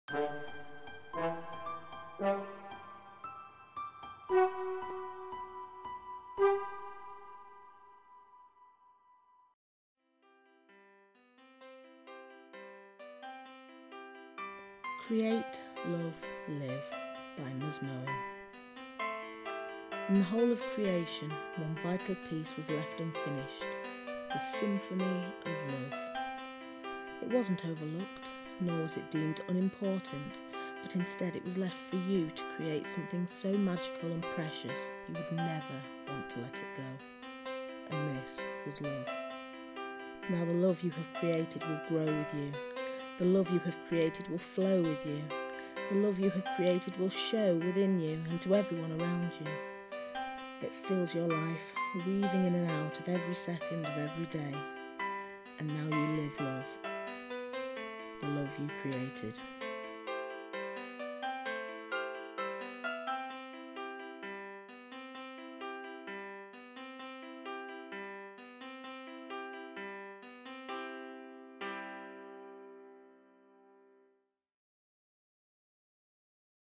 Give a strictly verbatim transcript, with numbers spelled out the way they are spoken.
Create, Love, Live by Ms Moen. In the whole of creation, one vital piece was left unfinished, the symphony of love. It wasn't overlooked, nor was it deemed unimportant, but instead it was left for you to create something so magical and precious you would never want to let it go. And this was love. Now the love you have created will grow with you. The love you have created will flow with you. The love you have created will show within you and to everyone around you. It fills your life, weaving in and out of every second of every day. And now you live love, the love you created.